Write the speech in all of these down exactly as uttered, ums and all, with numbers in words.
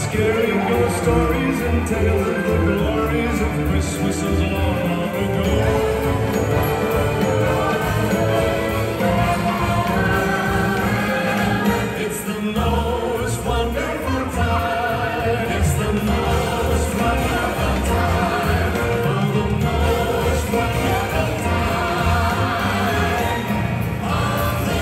scary ghost stories and tales of the glories of Christmases long, long ago. It's the most wonderful time. It's the most wonderful time. Oh, the most wonderful time of the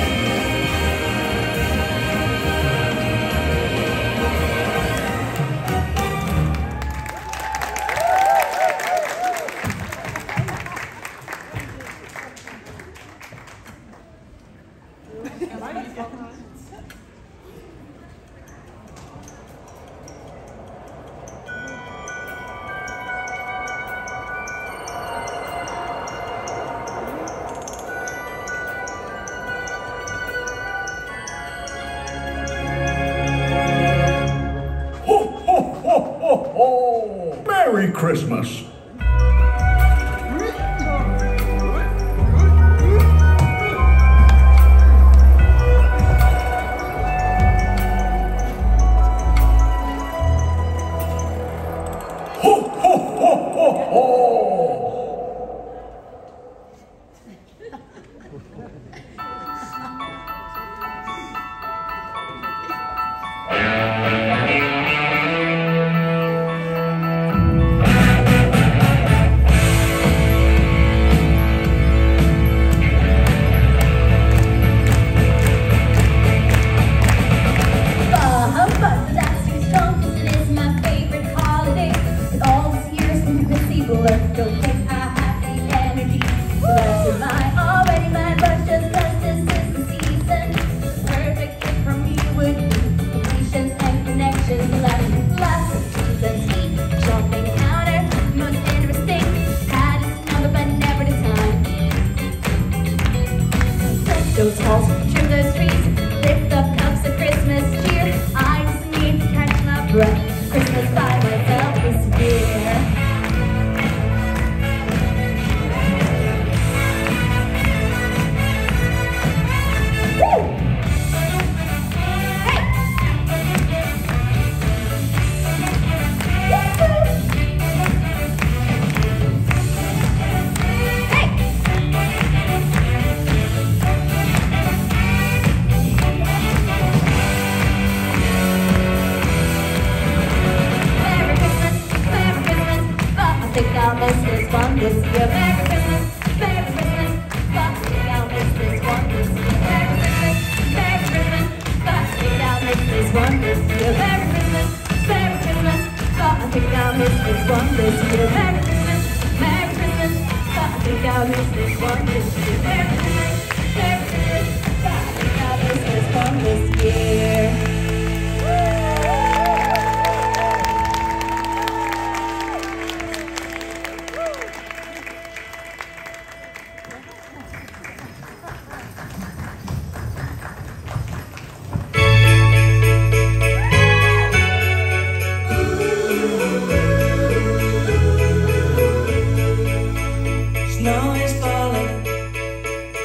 Merry Christmas. Ho, ho, ho, ho, ho. Don't think I have the energy to last in my already mad, but just cause this is the season. Perfect gift from me would be patience and connections. Last, last season's heat, jumping counter, most interesting. Had its number, but never the time. Set those halls, trim those trees, lift up cups of Christmas cheer. I just need to catch my breath. Christmas by myself this year. I'll miss this one this year. Merry Christmas, Merry Christmas, but I think I'll miss this one this year. Merry Christmas, Merry Christmas, but I think I'll miss this one this year. Merry Christmas, Merry Christmas, but I think I'll miss this one this year. Merry Christmas, Merry Christmas, but I think I'll miss this one this year. Merry Christmas, Merry Christmas, but I think I'll miss this one this year. Snow is falling,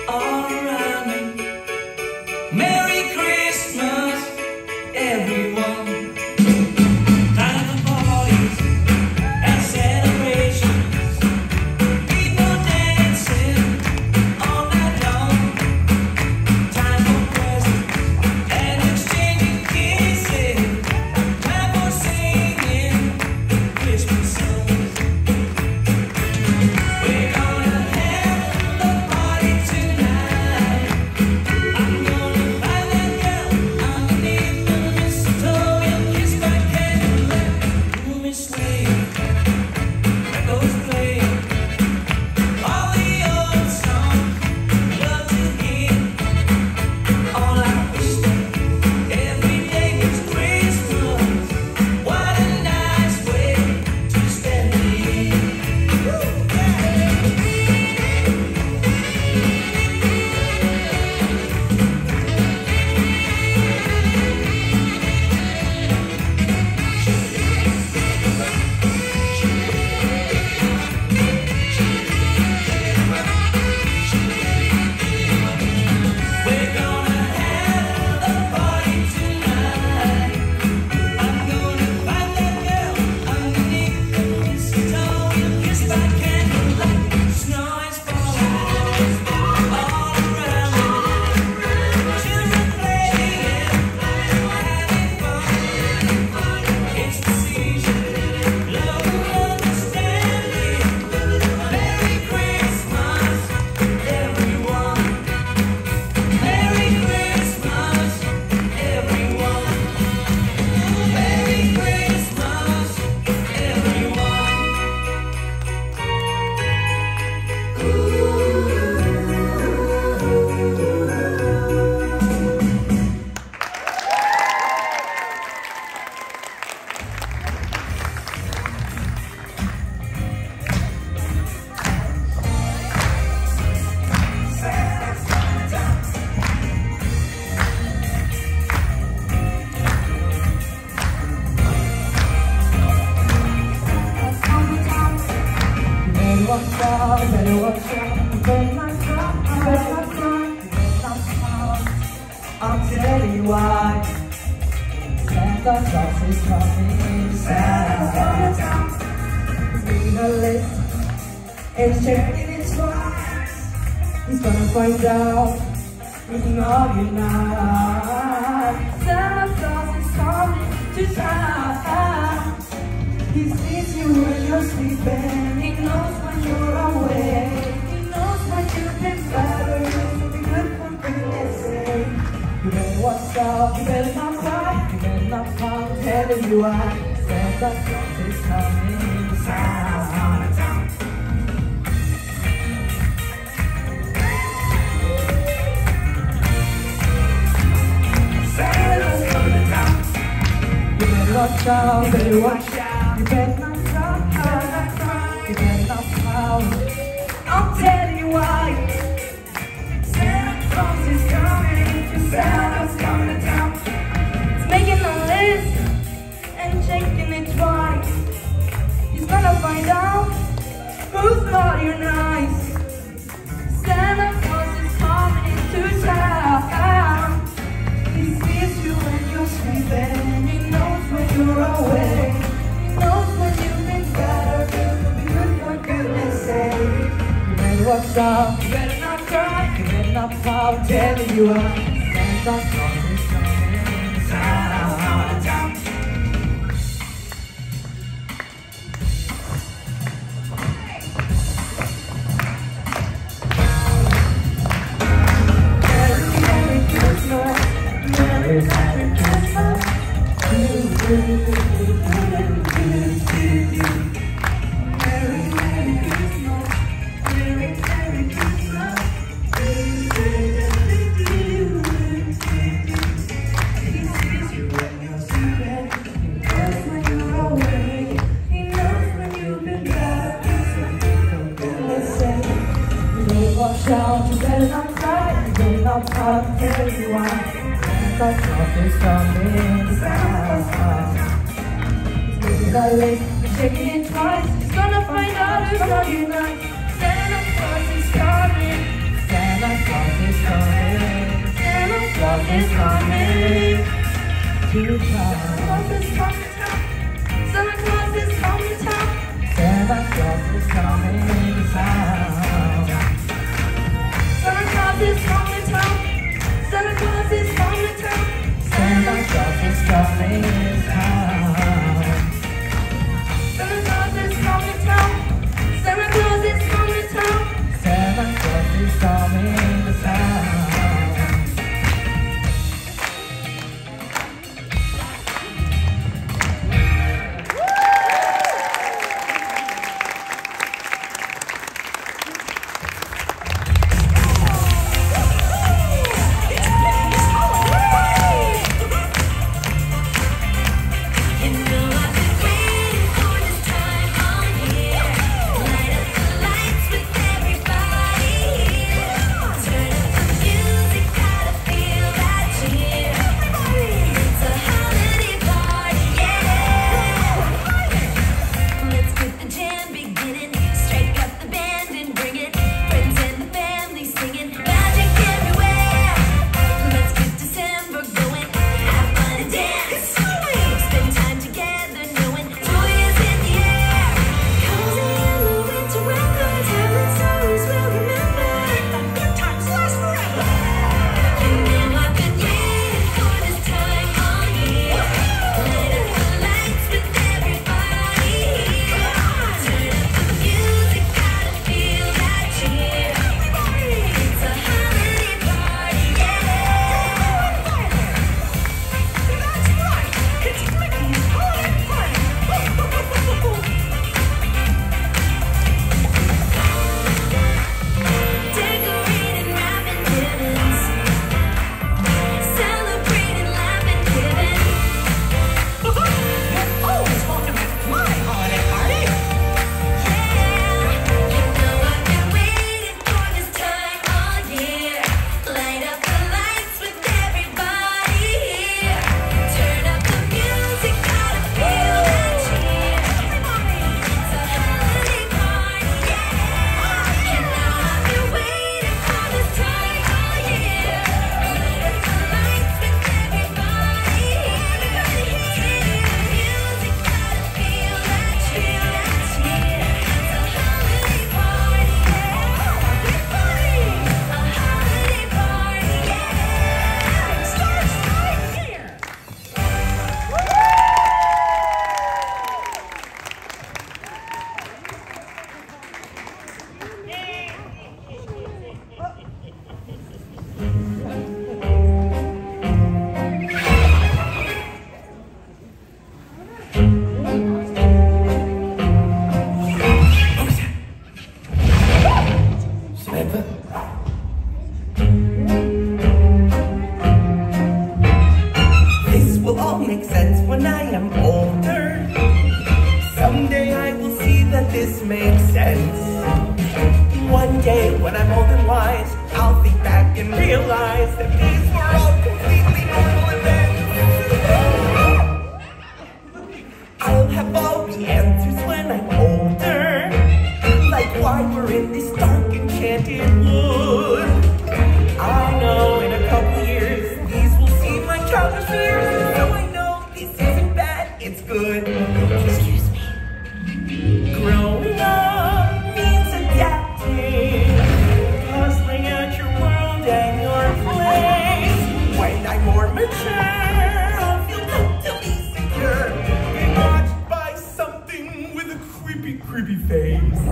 watch out, you better watch out. You better not cry, you better not cry, you better not pout. I'll tell you why. Santa Claus is coming, Santa's coming down. He's making a list and checking it twice. He's gonna find out everything of you now. Santa Claus is coming to town. He sees you when you're sleeping. He knows when you're awake. He knows when you've been better. You'll be good for goodness sake. You better watch out, you better not cry, you better not pout. I'm telling you why. Santa Claus is coming to town. Santa's coming to town. You better watch out, you better watch out. You better not cry, you better not cry, you better not pout. I'll tell you why. Santa Claus is coming, Santa's coming to town. He's making a list and checking it twice. He's gonna find out who's naughty or nice. Santa Claus is coming to town. He sees you when you're sleeping. He knows when you're awake. He knows when you've been better. You'll be good for goodness sake. You better watch out, you better not cry, you better not pout. I'm telling you why. Santa Claus is coming to town. Merry, Merry Christmas. Merry, Merry Christmas. Merry, Merry Christmas. Merry, Merry Christmas. He sees you when you're sleeping. He knows when you're awake. He knows when you've been better. So for goodness sake, you better watch out. You better not cry. You better not pout. I'm telling you why. Santa Claus is coming to town. He's making a list, he's checking it twice. He's gonna find out who's naughty or nice. Santa Claus is coming. Santa Claus is coming. Santa Claus is coming to town. Santa Claus is coming to town. Santa Claus is coming to town. Santa Claus is coming to town. Santa Claus is coming to town. Santa Claus is coming to town. Santa Claus is coming to town. Santa Claus is coming to town. Santa Claus is coming to town. When I'm old and wise, I'll think back and realize that these were all completely normal events. I'll have all the answers when I'm older, like why we're in this dark enchanted wood. I know in a couple years, these will seem like childish fears, so I know this isn't bad, it's good. Excuse me. Growing up means adapting, puzzling out your world and your place. When I'm more mature, I'll feel totally secure, being watched by something with a creepy, creepy face.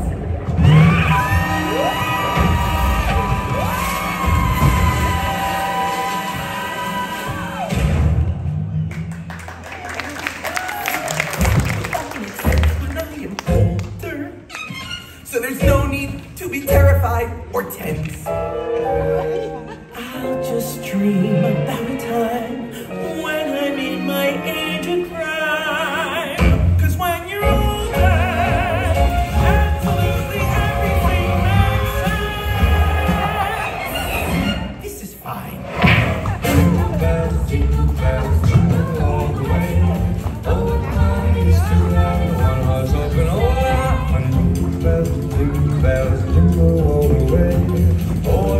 So there's no need to be terrified or tense. I'll just dream about a time when I'm in my age of prime. Cause when you're older, absolutely everything makes sense. This is fine. Jingle bells, jingle bells, jingle all the way. Oh, what fun it is to have one horse open all around. Jingle bells, jingle bells, jingle all the way. Oh,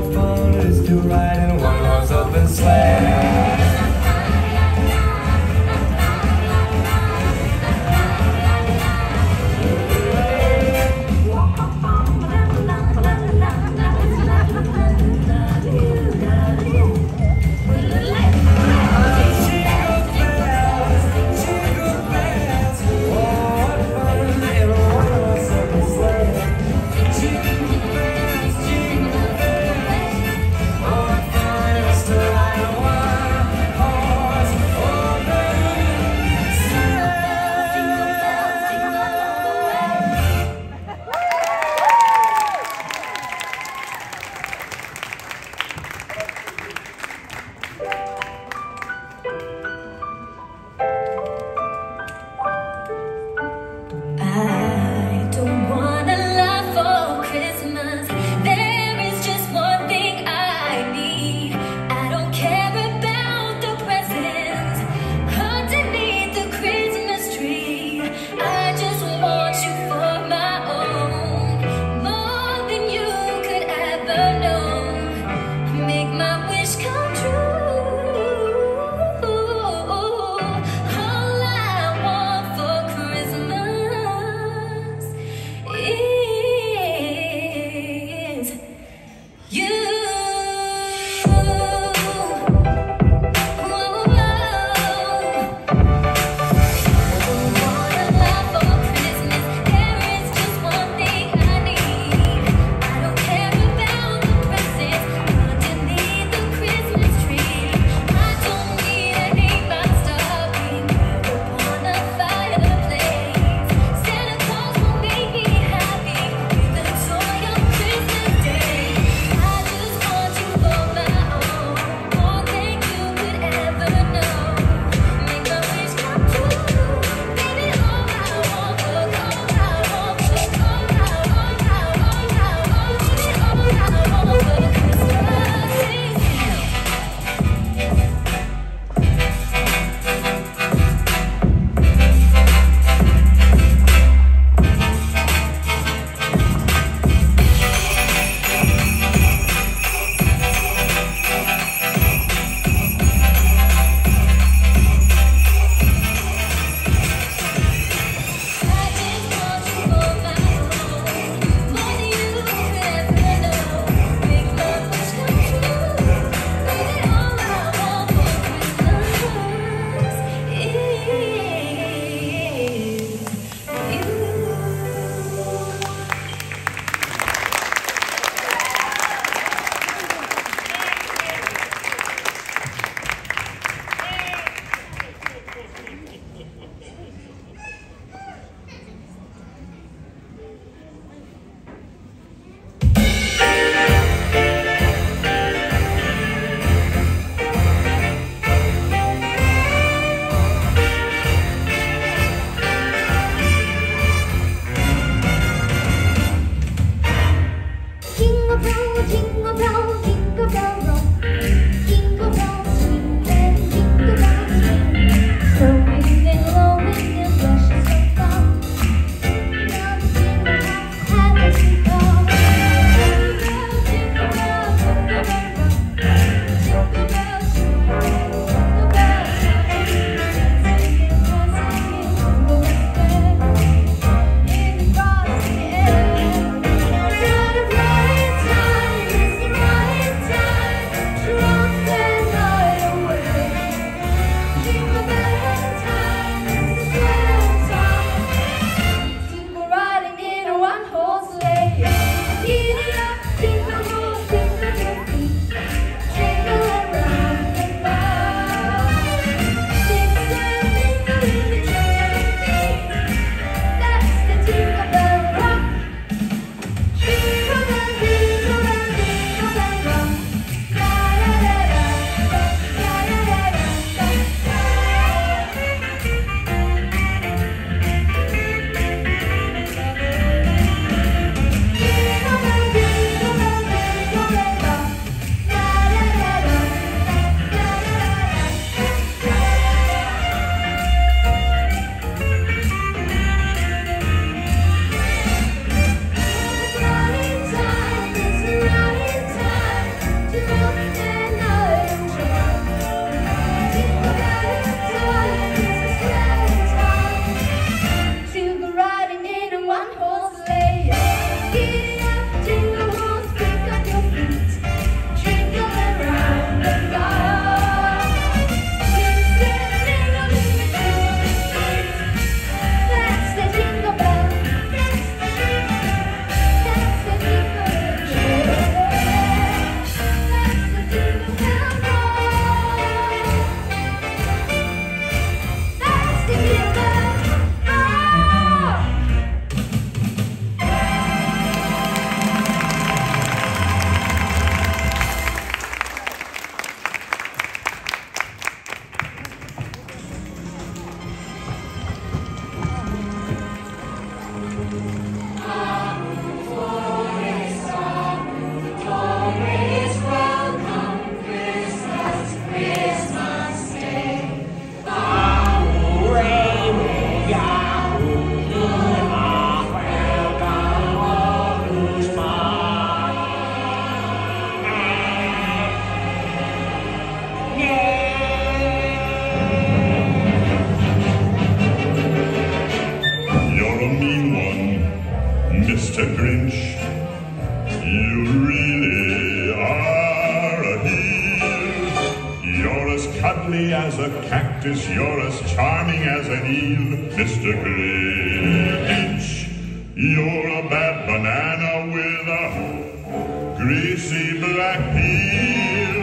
Mister Grinch, you really are a heel. You're as cuddly as a cactus, you're as charming as an eel, Mister Grinch. You're a bad banana with a greasy black peel.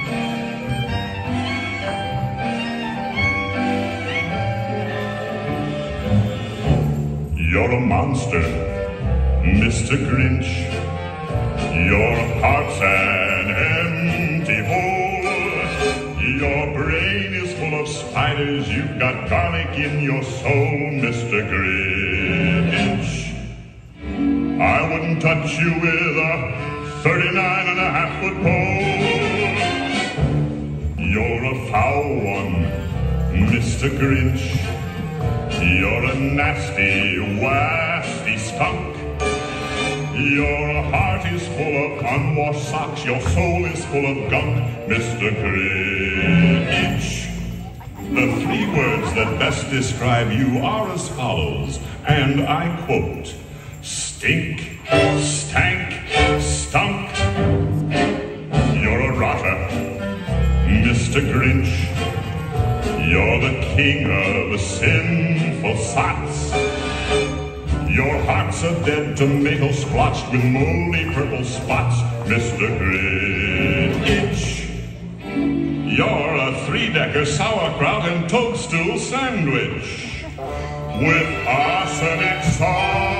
You're a monster, Mister Grinch. Your heart's an empty hole. Your brain is full of spiders. You've got garlic in your soul, Mister Grinch. I wouldn't touch you with a thirty-nine and a half foot pole. You're a foul one, Mister Grinch. You're a nasty, wasty skunk. Your heart is full of unwashed socks. Your soul is full of gunk, Mister Grinch. The three words that best describe you are as follows, and I quote: stink, stank, stunk. You're a rotter, Mister Grinch. You're the king of sinful sots. Your heart's a dead tomato splotched with moldy purple spots, Mister Grinch. You're a three-decker sauerkraut and toadstool sandwich with arsenic sauce.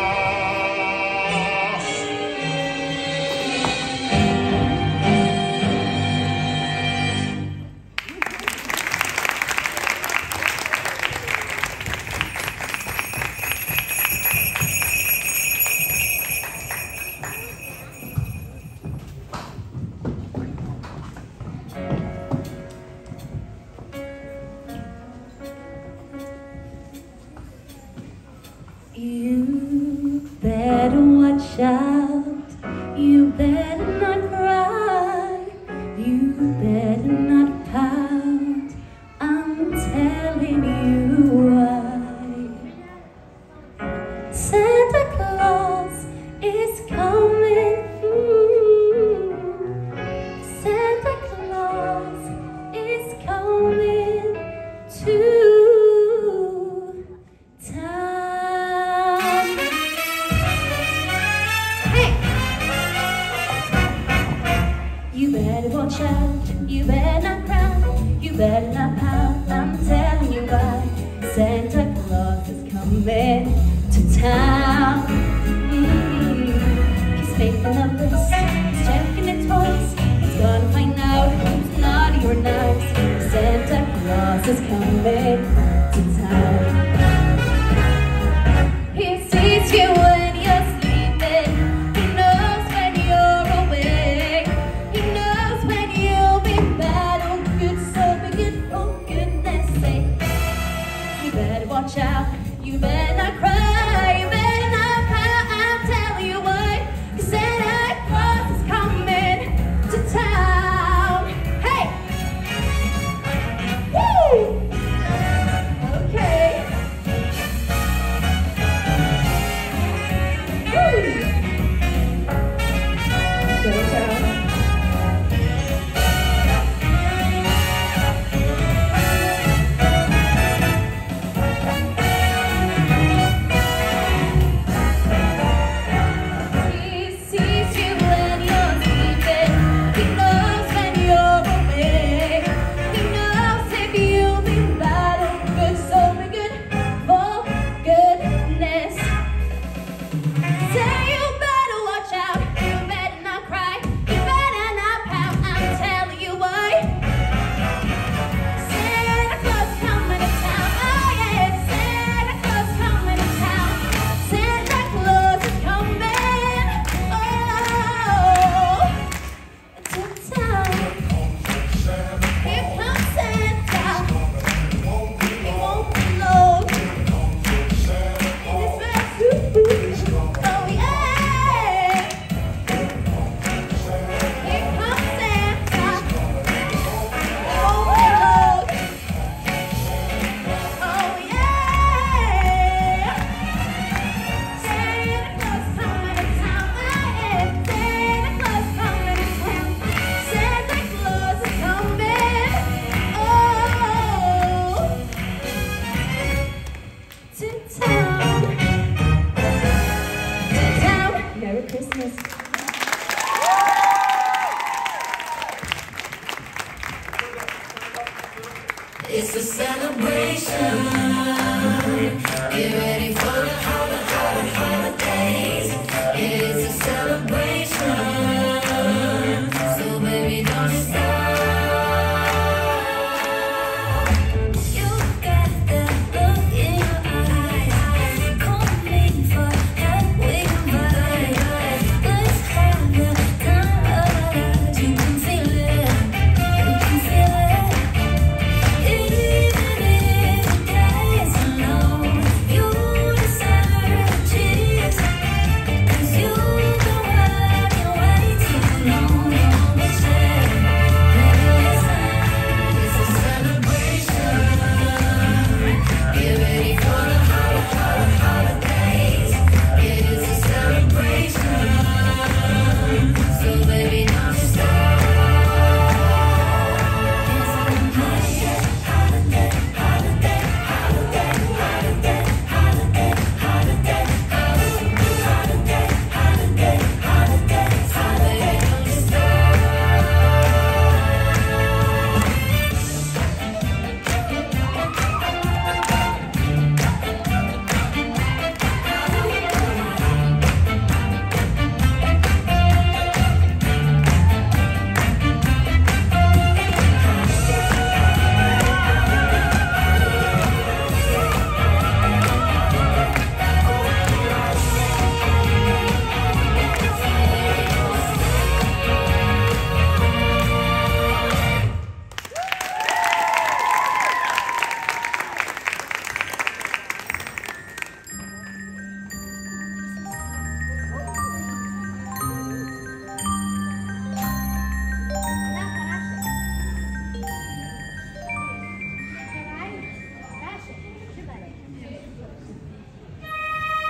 You better watch out, you better not cry, you better not pout, I'm telling you why. Santa Claus is coming, mm. Santa Claus is coming to watch out, you better not cry, you better not pout, I'm telling you why. Santa Claus is coming to town. Mm-hmm. He's making a list, he's checking the toys, he's gonna find out who's naughty or nice. Santa Claus is coming to town. He sees you when you're sleeping, he knows when you're awake, he knows when you'll be bad or good, so be good for goodness sake. You better watch out, you better not cry, you better not pout, I'm telling you why. Santa Claus is coming to town. Hey! Woo!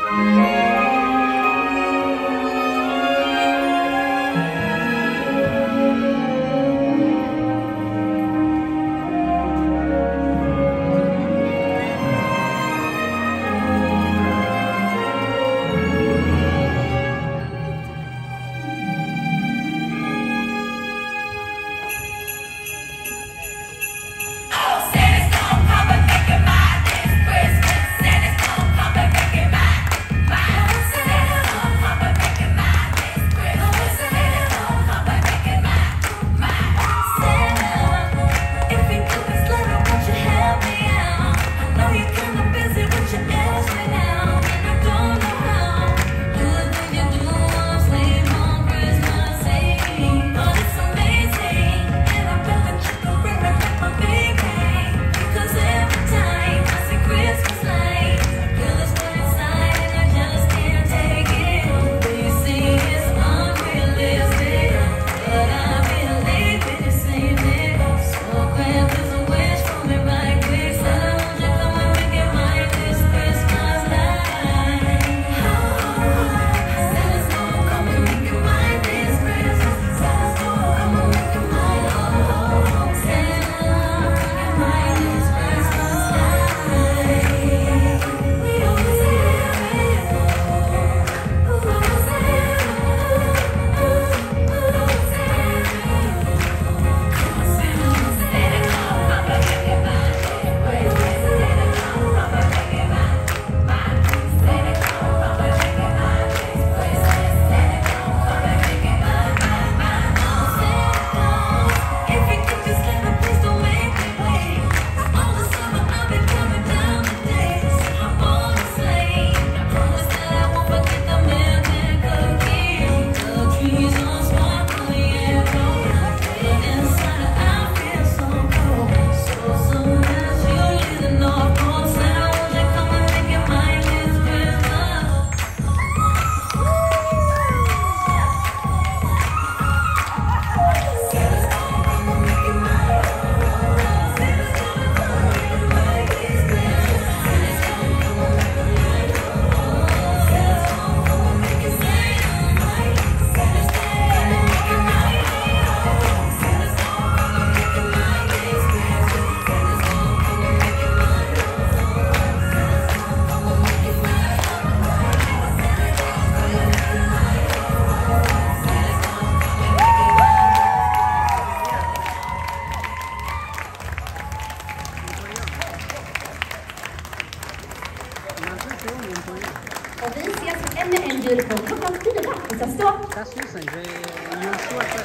Och vi ses ännu en julkväll klockan fyra. Vi ska stå. That's listen, det är julshortet.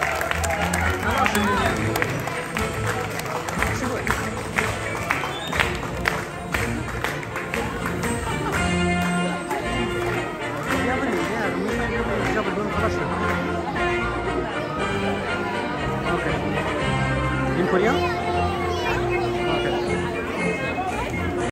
Varsågod. Ja, men det är de är jobbar runt på varsågod. Okej. In Korea?